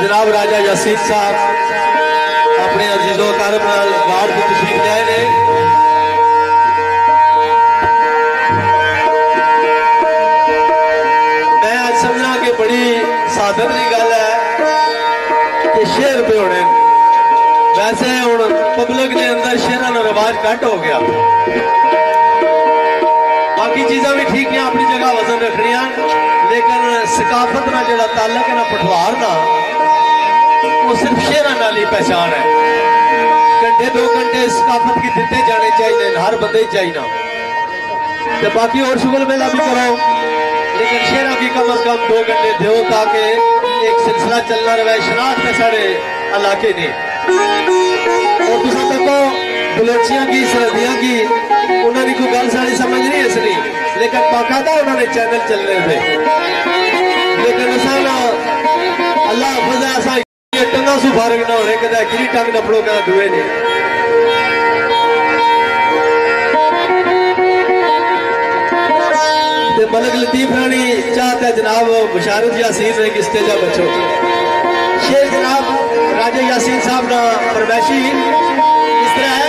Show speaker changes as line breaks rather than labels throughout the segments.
जनाब राजा यासीन साहब अपने अजीजों कारब वार्ड की तशरीफ लाए ने। मैं आज समझा कि बड़ी सादत की गल है कि शेर पे होने। वैसे हुण पब्लिक के अंदर शेरां का रिवाज घट हो गया, बाकी चीज़ा भी ठीक है अपनी जगह वजन रखनिया, लेकिन सकाफत ना जो ताल्लुक है ना पठवार ना, वो सिर्फ शेरां नाल ही पहचान है। घंटे 2 घंटे सकाफत की दिते जाने चाहिए, हर बंदे ही चाहिए ना, तो बाकी और शुगल मेला भी करो, लेकिन शेरा भी कम अज कम 2 घंटे दो, ताकि एक सिलसिला चलना रहे। शनाख्त है साढ़े इलाके ने, और तुम देखो बलोचियां की सरहदियां की उन्होंने कोई गल सारी समझ नहीं इसलिए, लेकिन बाकायदा उन्होंने चैनल चल रहे थे। लेकिन अल्लाह फजा टंगा सु फारग ना होने, कहता किरी टंग नपड़ो कहता दुए ने। मलक लतीफ रानी चाहता जनाब मुशारफ यासीन ने किस तेजा बचो। शेर जनाब राजा यासीन साहब ना फरमाइशी इस तरह है।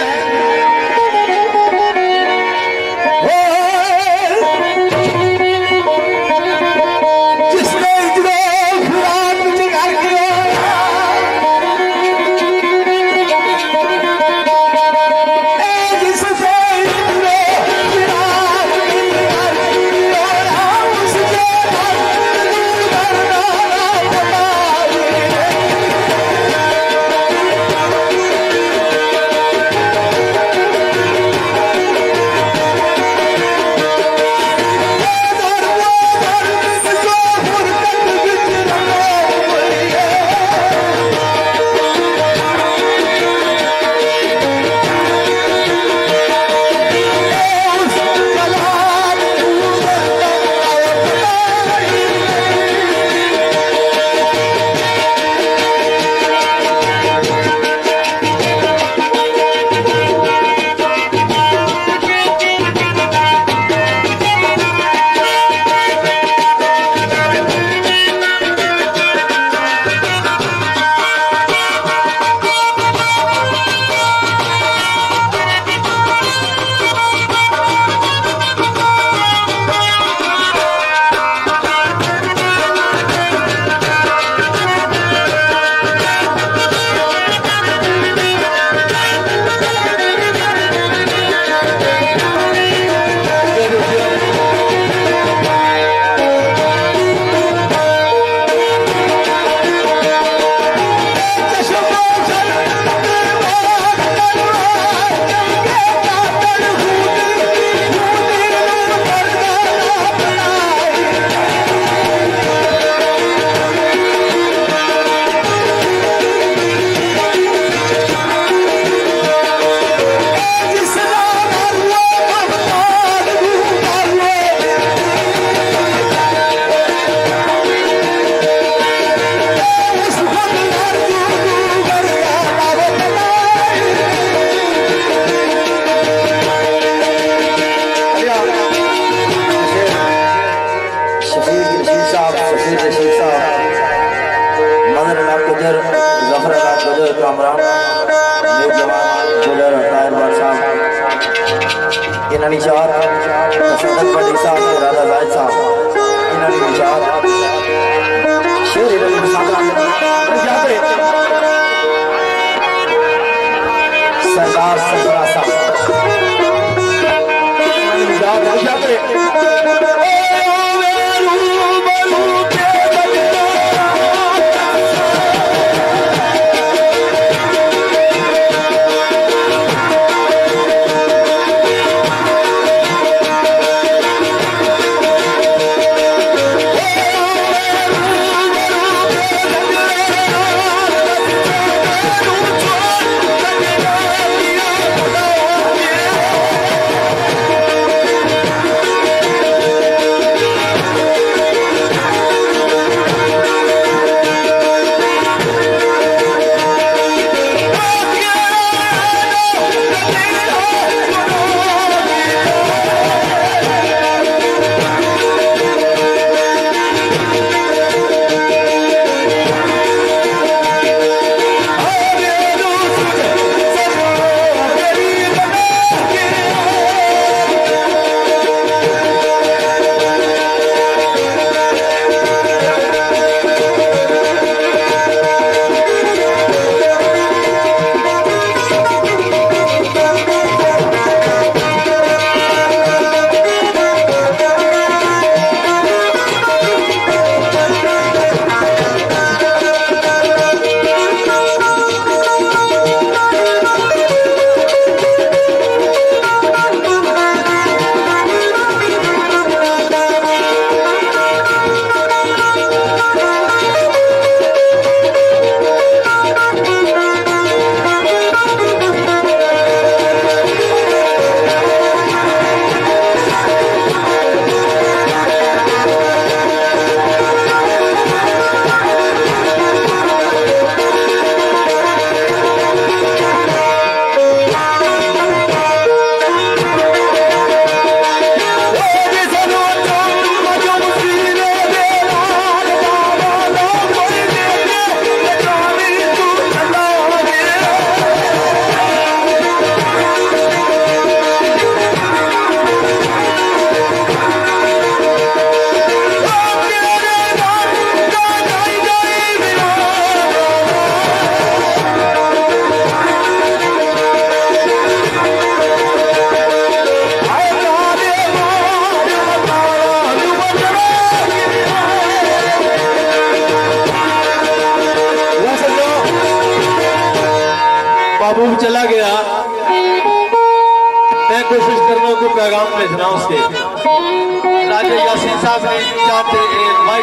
मैं कोशिश कर रहा हूँ कि पैगाम भेजना उसके। राजा यासीन साहब ने चाहते भाई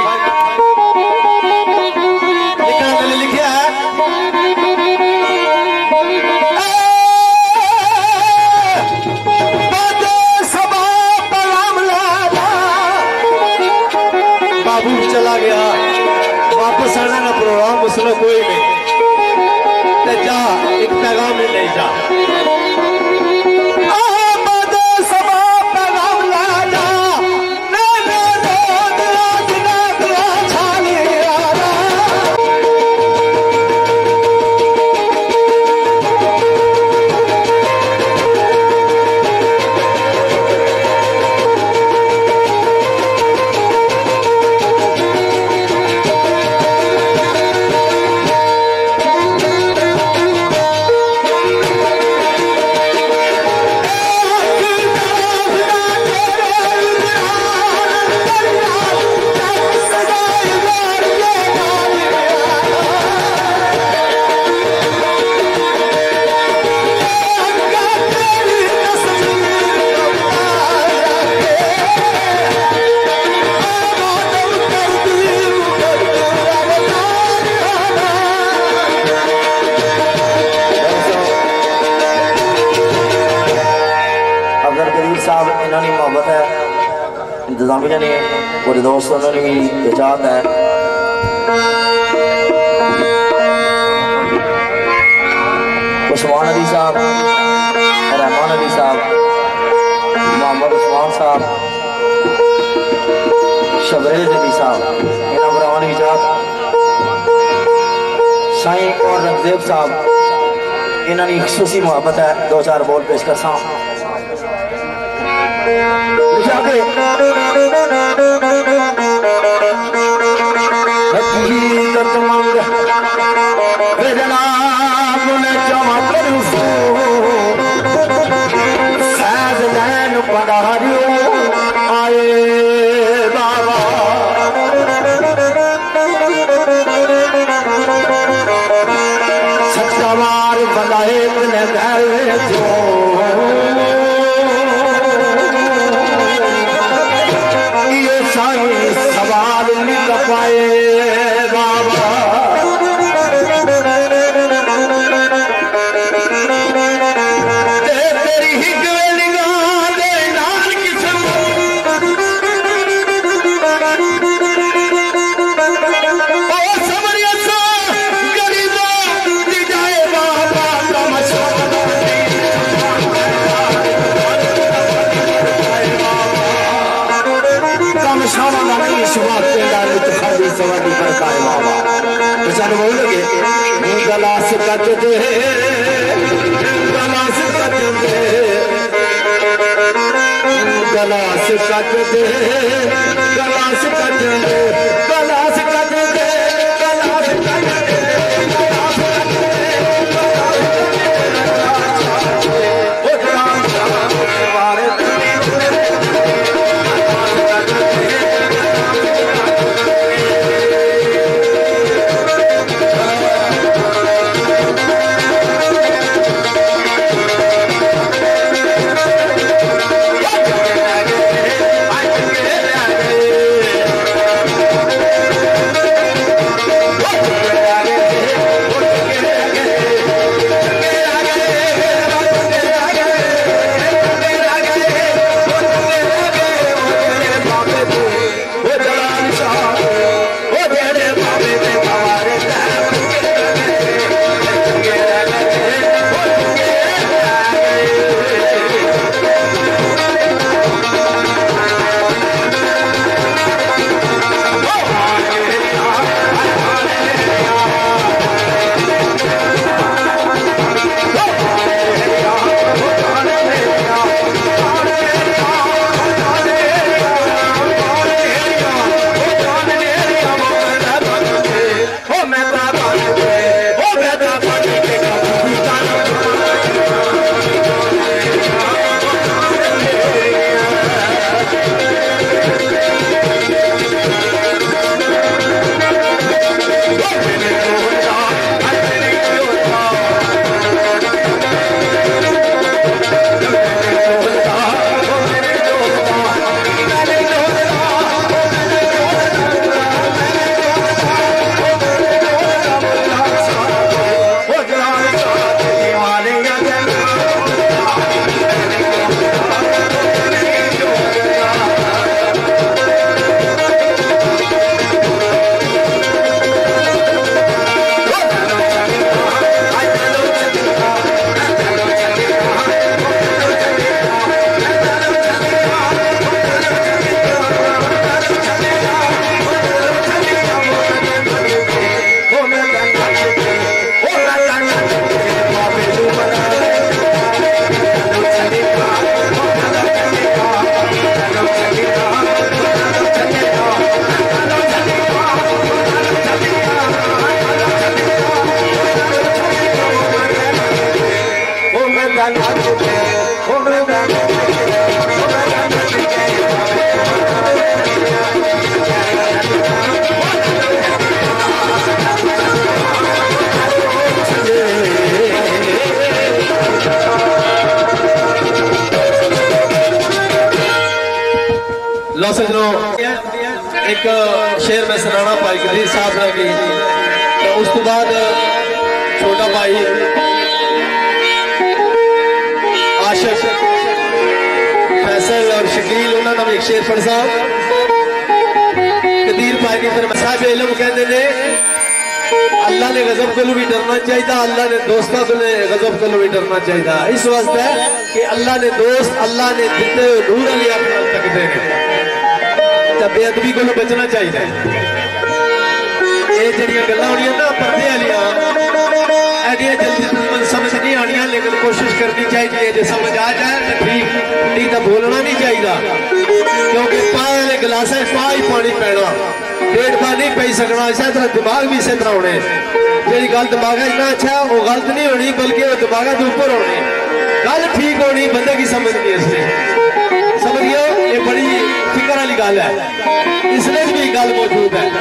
लिखना मैंने लिखा है बाबू चला गया वापस आना ना प्रोग्राम उसने कोई नहीं जा एक पैगाम ले जा मोहब्बत है इंतजामिया ने पूरे दोस्तों ने भी इजाजत है। उस्मान अली साहब, रहमान अली साहब, मोहम्मद उस्मान साहब, शबरेज अली साहब, इन्होंने बरावान की इजाजत। साईं और रंगदेव साहब इन्होंने खुसूसी मोहब्बत है, दो चार बोल पेश कर सा हकीकत मंग जनाब ने जमा करूं सैद नैन पधारियो आए बाबा सच्चा मार बनाए ने घर जो सवाल लिख पाए बाबा तेरी हिकवे निगाह दे नाल किस्म ओ समरिया सा गरीबा दी जाए बाबा का मशवरा शामा नहीं शुरुआत पेड़ा तो खाली सवारी कर काए बाबा बेचारे बोल लगे गलास कट दे गलास कट दे गलास कट दे गलास कट दे गलास कट दे गलास कट दे लो सजनों, एक शेर में सुनाना भाई कदीर साहब ने की, तो उस तो बाद छोटा भाई आशिक फैसल और शकील उन्होंने भी एक शेर पढ़ साहब कदीर भाई की फिर साहब इलम कहते हैं अल्लाह ने गजब को भी डरना चाहिए, अल्लाह ने दोस्तों को गजब को भी डरना चाहिए। इस वास्ते कि अल्लाह ने दोस्त अल्लाह ने दिते नूर अली अपना तकते हैं, बेअदबी को बचना चाहिए। ये जड़ियां गल्लां होनियां ना पर्दे वालियां एडियां जल्दी समझ नहीं आनियां, लेकिन कोशिश करनी चाहिए जो समझ आ जाए तो ठीक, नहीं तो बोलना नहीं चाहिए, क्योंकि पाए वाले गिलासा पा ही पानी पैना, पेट पा नहीं पी सकना। इस तरह दिमाग भी इसी तरह होने, जी गल दिमाग इतना अच्छा वो गलत नहीं होनी, बल्कि वो दिमाग के ऊपर होनी, गल ठीक होनी, बंदे की समझ नहीं इसलिए समझियो। ये बड़ी फिक्र वाली गल है, इसलिए भी गल मौजूद है।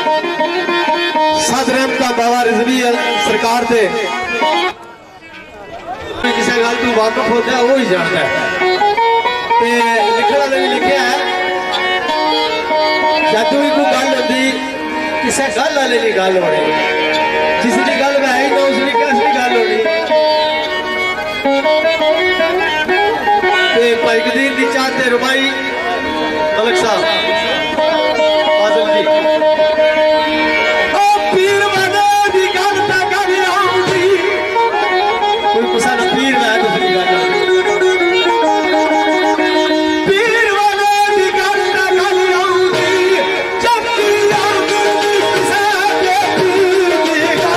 सद रहमत बाबा रिजवी सरकार से किसी गल तू वाकफ होता है वो ही जानता है। लिखने वाले भी लिखा है जब भी कोई गल होती किसी गल वाले की गल होनी, जिसकी गल है ही ना उसकी कैसी गल होनी। भाई कदीर की चाहते रुबाई मलक साहब फाजिल जी पीर बने दी गल ता कर आउंदी, कोई कुसा ना पीर मैं दूसरी गल पीर बने दी गल ता कर आउंदी, चक्की आउंदी किसे के पीर दी गल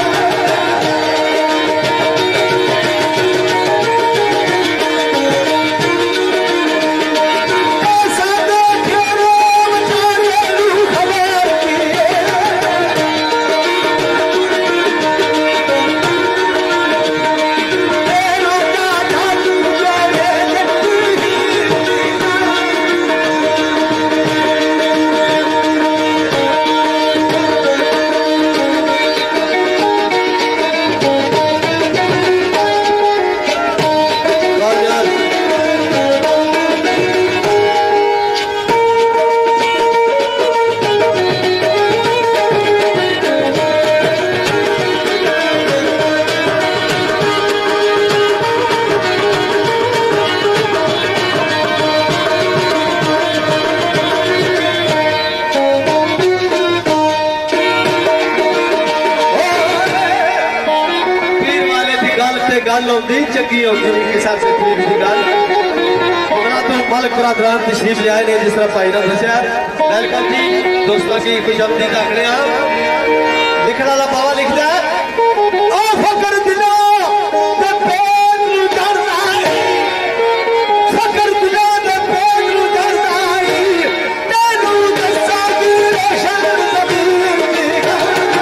गल होती चंगी होती किसी से पीर की गल तो मालिक बरादरान तशरीफ लिया ने, जिस तरह भाई ने दसिया। वेलकम जी दोस्तों की खुशआमदीद आखने लिखने वाला बाबा लिखता है ओ फकर दिलो ते पेट नू डरदा है, फकर दिलो ते पेट नू डरदा है, तेनू दस्सा की रोशन ज़मीर दी गल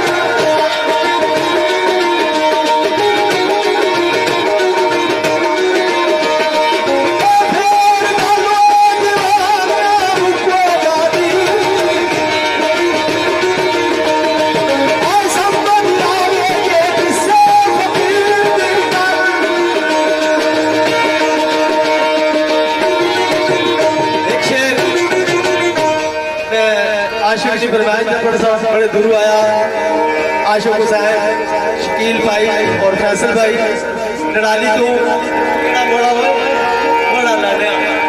आशिक बड़े दूर आया, आशिक हुसैन शकील भाई और फैसल भाई नड़ाली तो बड़ा लाने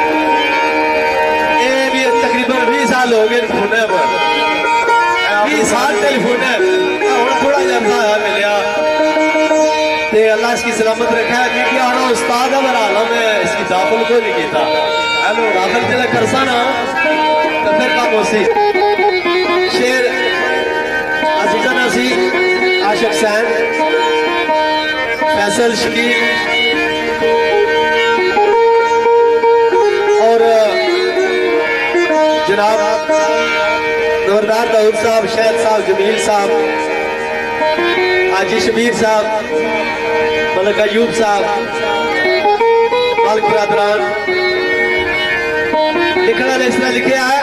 ये भी तकरीबन 20 साल हो गए फोन पर, 20 साल टेलीफोन है थोड़ा जर्दा मिलिया ते अल्लाह इसकी सलामत रखा है, क्योंकि आना उस्ताद है मेरा आला में इसकी दाखिल को नहीं किया। हेलो दाखिल जब करसा ना तो फिर काम होसी शेर अजीजा नसी आशिक सैन फैसल शकील और जनाब नवरदार दाऊद साहब, शहद साहब, जमील साहब, हाजी शबीर साहब, मलक अयूब साहब, मालिक बरादरान लिखना ने इस तरह लिखे है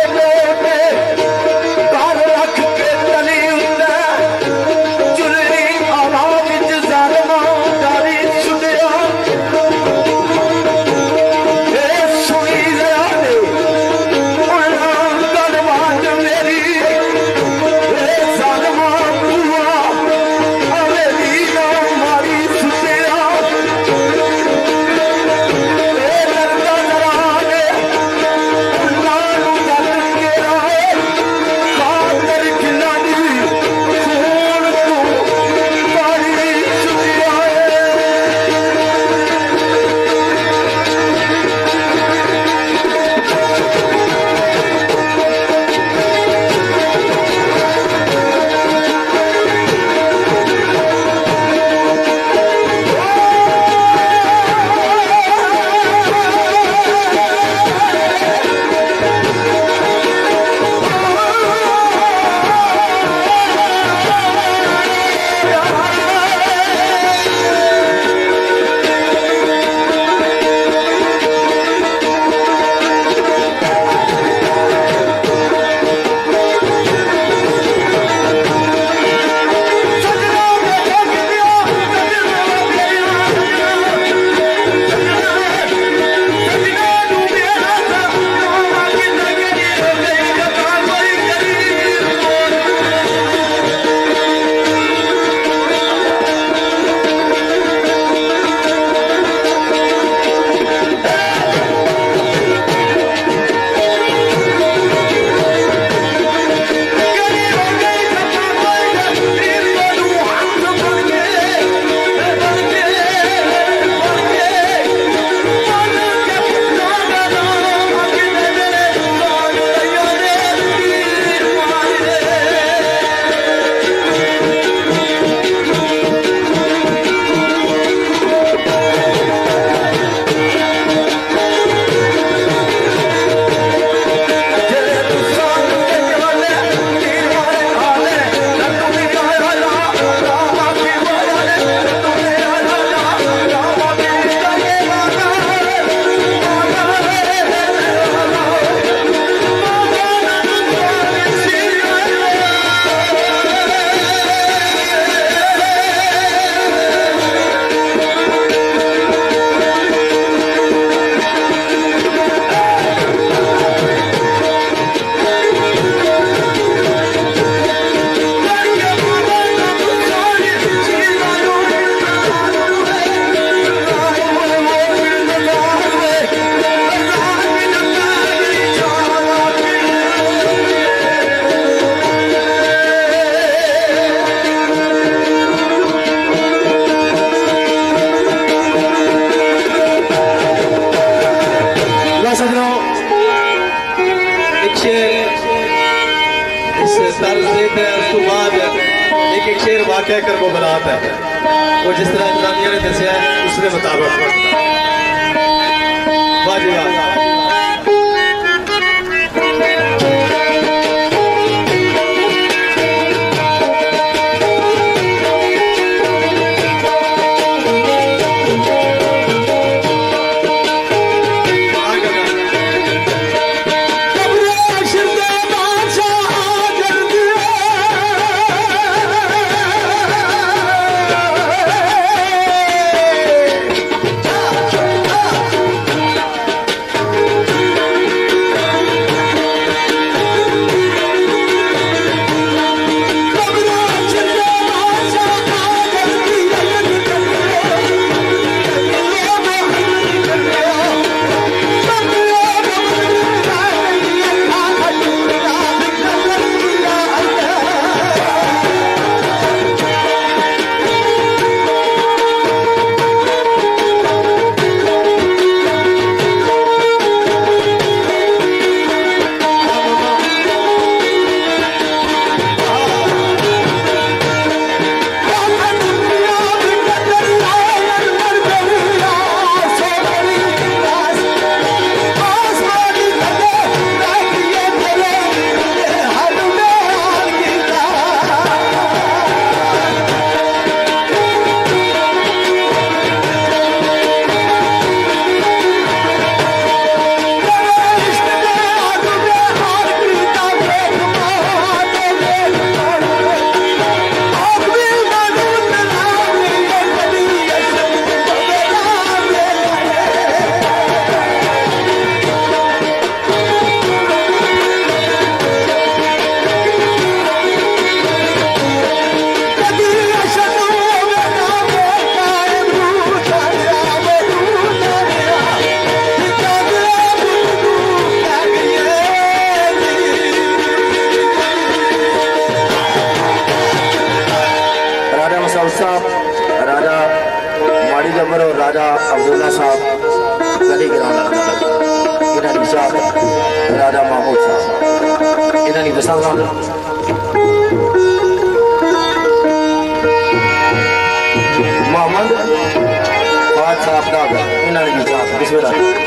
Jewelry
उस तो बाद एक शेर वाकया कर वो बलात है, वो जिस तरह इमरानिया ने दसिया है उसके मुताबिक। वाह जी वाह।
राजा अब्दुल्ला साहब गली गिराना इन्होंने साहब राजा महमूद साहब इन्होंने दसा मोहम्मद फाज साहब का इन्होंने बिस्मिल्लाह।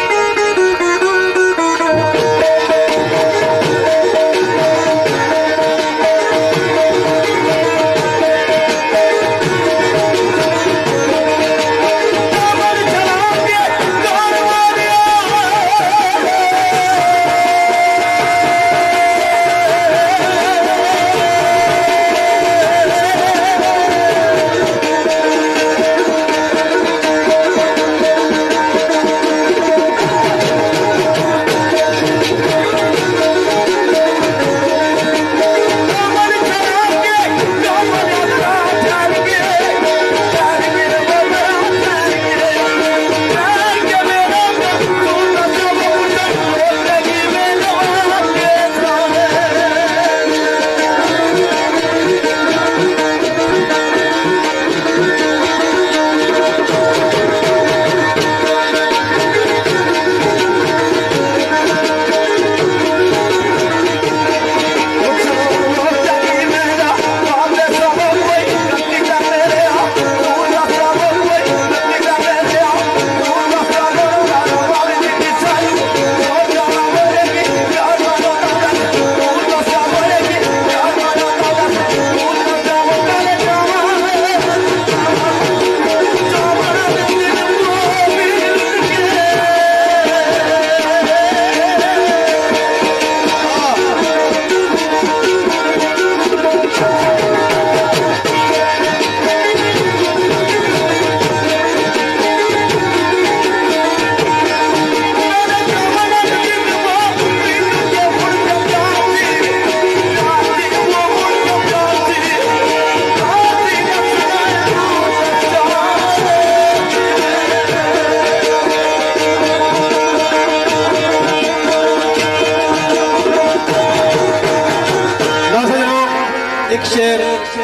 एक शेर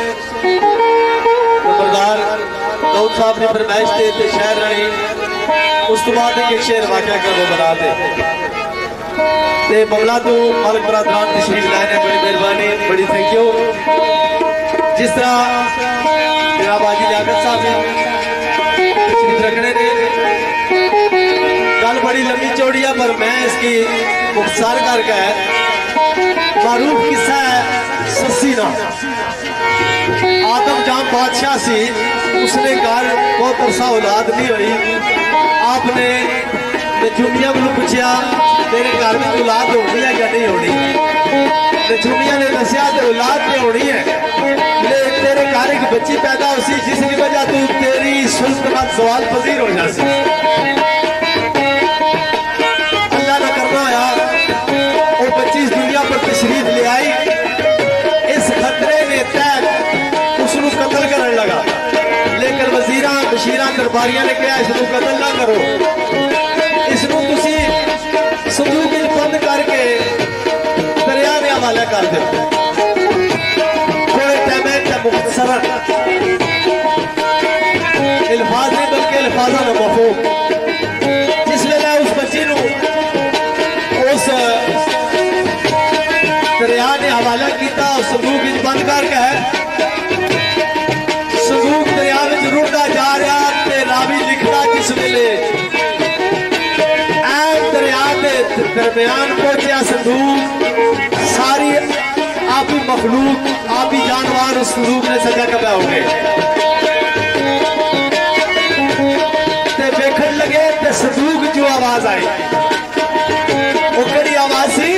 नंबरदार दाऊद साहब ने फरमाइश दी शायर रानी, उस तो बाद एक शेर वाकया कर वो बना दे। ते बंगला तो मालिक बरादरान तशरीफ लाए ने, बड़ी मेहरबानी, बड़ी थैंक यू। जिस तरह जनाब हाजी लियाकत साहब तशरीफ रखने ने, गल बड़ी लंबी चौड़ी है पर मैं इसकी मुख्तसर करके मारूफ किस्सा है सस्सी ना। आदम जाम बादशाह सी, उसने घर बहुत अरसा औलाद नहीं हुई। आपने नजूमिया को पूछा तेरे घर में औलाद होनी है या नहीं होनी। नजूमिया ने दसिया औलाद नहीं होनी है, तेरे घर एक बच्ची पैदा हो सी जिसकी वजह तू तेरी सुल्तनत सवाल पजीर हो जाती। अल्लाह ने करना आया और बच्ची इस दुनिया पर तशरीफ ले आई। इस खतरे ने तय उसको कतल करने लगा, लेकिन वजीरा बशीरा दरबारिया ने कहा इसको कतल ना करो, इसको तुसी संदूक बंद करके दरिया में हवाला कर दो। थोड़े टाइम मुख्तसर अल्फाज नहीं बल्कि अल्फाजा न मफहूम। जिस वेले उस बच्ची को उस दरिया ने हवाला किया, संदूक बंद करके संदूक दरिया में रुड़ता जा रहा। रावी लिखता जिस वेले दरिया के दरम्यान पहुंचा संदूक, सारी आपी मखलूक आपी जानवर उस संदूक ने सजा कबा हो गए। देखने लगे तो संदूक जो आवाज आई वो कड़ी आवाज सी,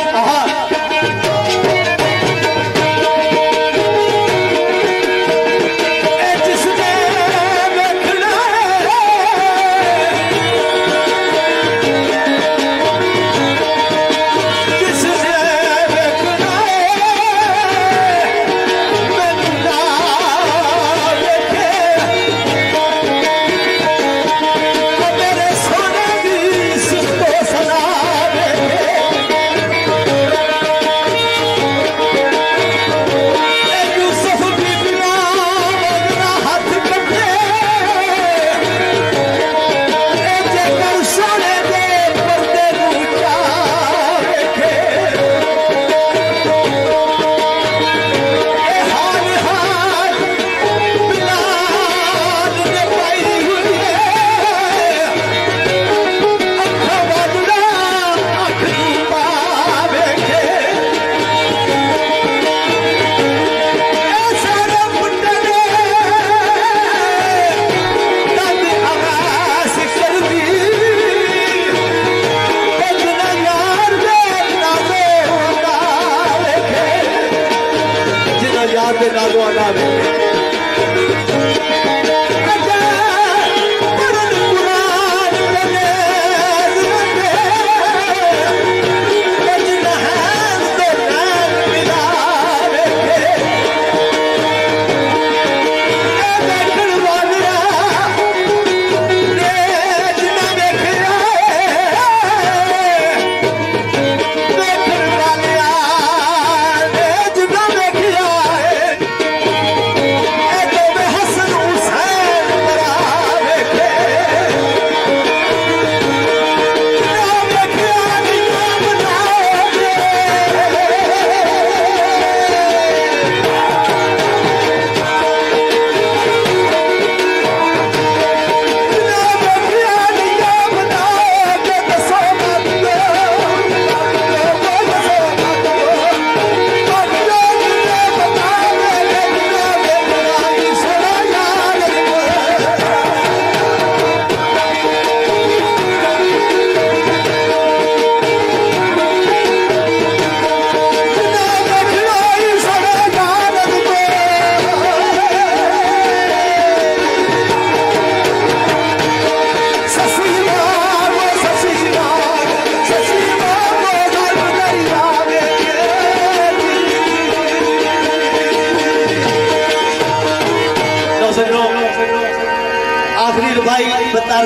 भाई बतार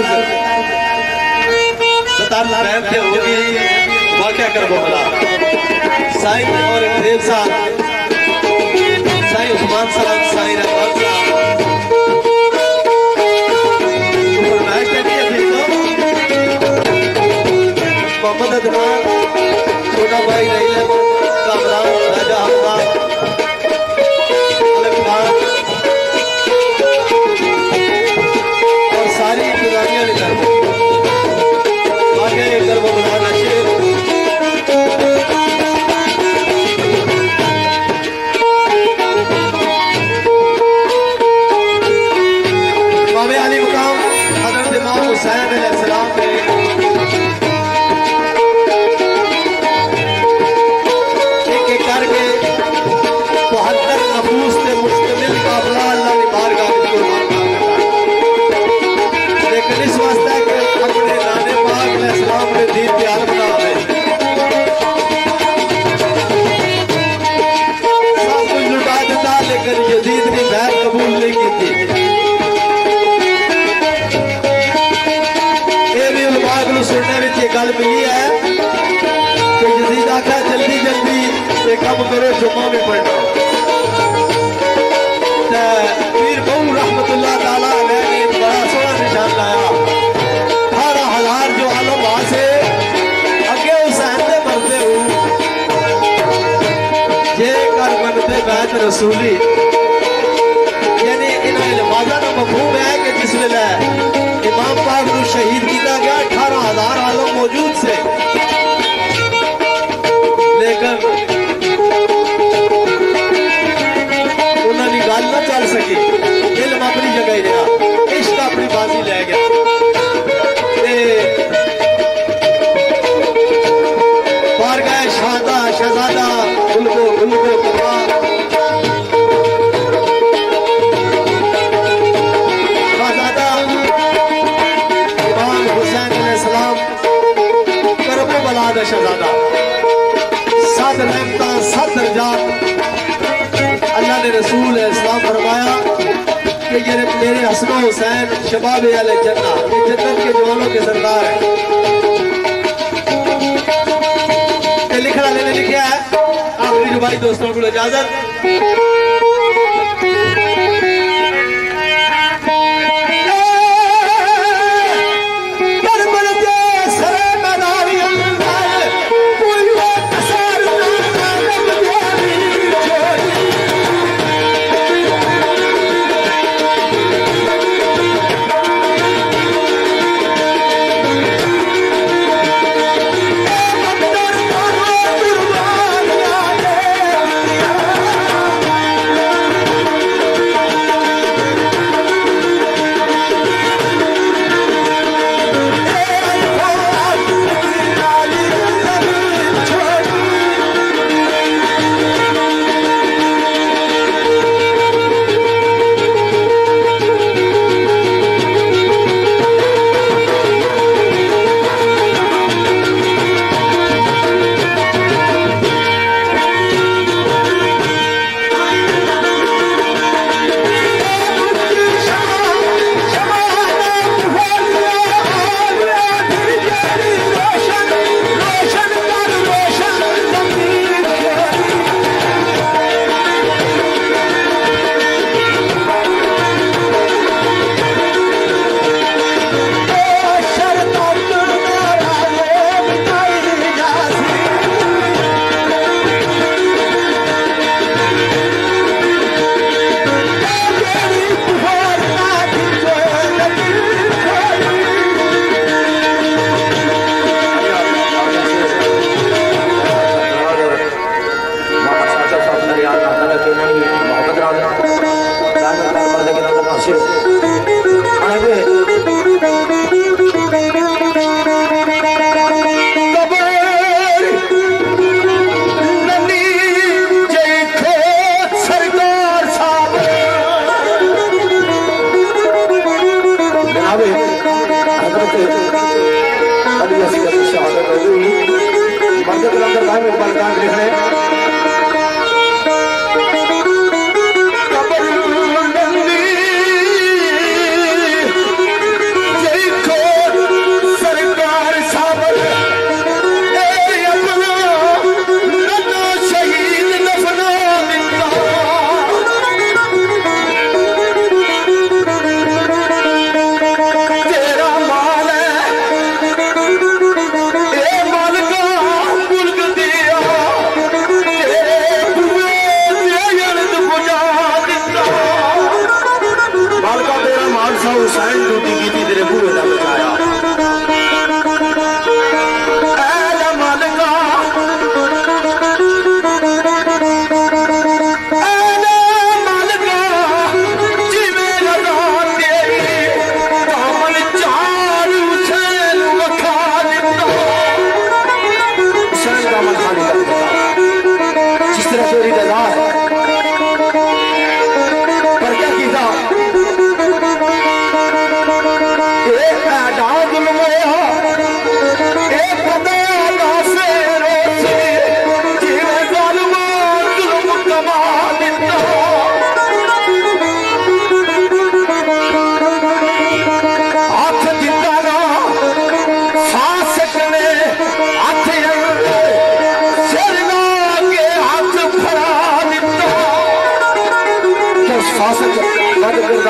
थे होगी वाक़या कर बोला साईं और देव साहब साईं उस्मान साहब साईं रहमान साहब फरमाइश करनी है मोहम्मद अदनान नहीं की। ये भी उलमाग को सुनने में ये गल मिली है कि यजीद आख्या जल्दी जल्दी ये काम करो, जुम्मा भी पढ़ना। पीर बहु रहमतुल्लाह ताला ने बड़ा सोहना निशान लाया। 18,000 जो आलम वहां से अगे हुसैन से मरते हो जे कर मनते बैत रसूली, यानी इन इल्माजा का मफहूम है कि जिस वेले इमाम पाक को शहीद किया गया 18,000 आलम मौजूद से, लेकिन उन्होंने गल ना चल सकी। इल्म अपनी जगह ही रहा, इश्क अपनी बाजी लै गया। बार गए शहजादा उनको शहजादा इमाम हुसैन अलैहिस्सलाम करबो बला दा शहजादा, 7 रहमतां 7 दर्जात। अल्लाह ने रसूल इस्लाम फरमाया कि ये मेरे हसन हुसैन शबाब अल जन्ना, ये जन्नत के जवानों के सरदार है। लिखने वाले ने लिखा है आखिरी रुबाई दोस्तों को इजाजत।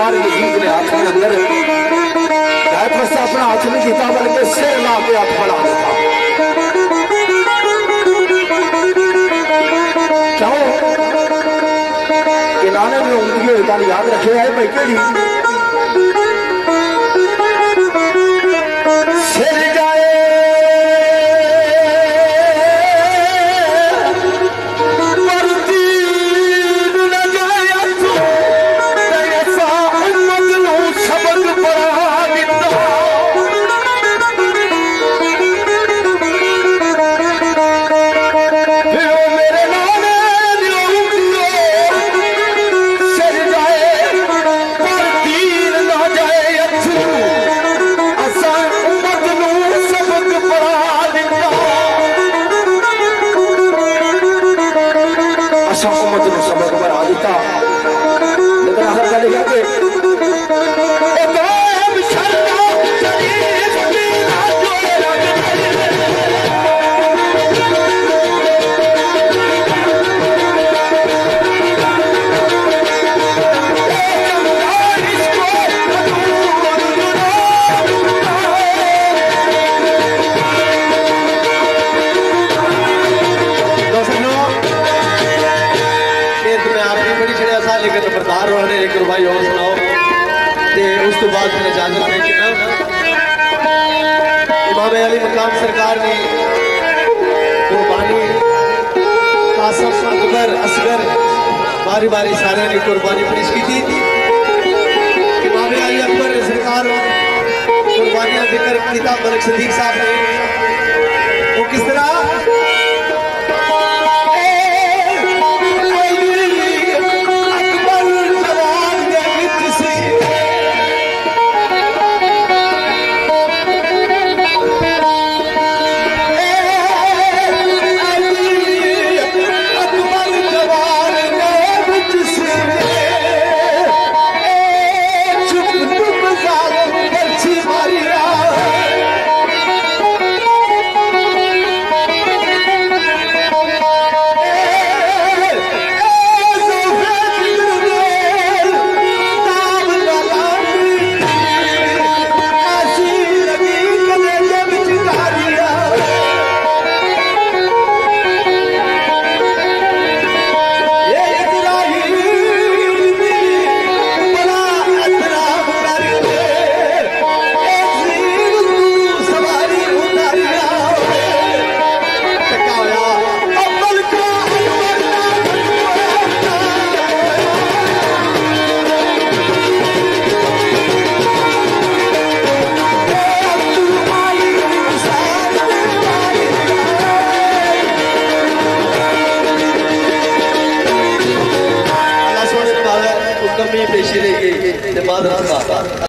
सरकार यजीद ने हाथ के अंदर गायब से अपना हाथ नहीं दिता बल्कि सिर ला के हाथ बढ़ा देता। क्यों किनारे में उंगली गल याद रखे है भाई केड़ी सिर जाए सबक बढ़ा देता लेकिन आखिर का लिखा के
बरदार वाले एक रुपये और सुनाओ ते उस तो बाद फिर इजाजत नहीं चुना। इमाम अली मकाम सरकार ने कुर्बानी कासम अकबर असगर बारी बारी सारे ने कुर्बानी पेश की थी। इमाम अली अकबर सरकार कुर्बानियां जिक्र किताब मलिक सदीक साहब ने वो किस तरह पेशी रही गई।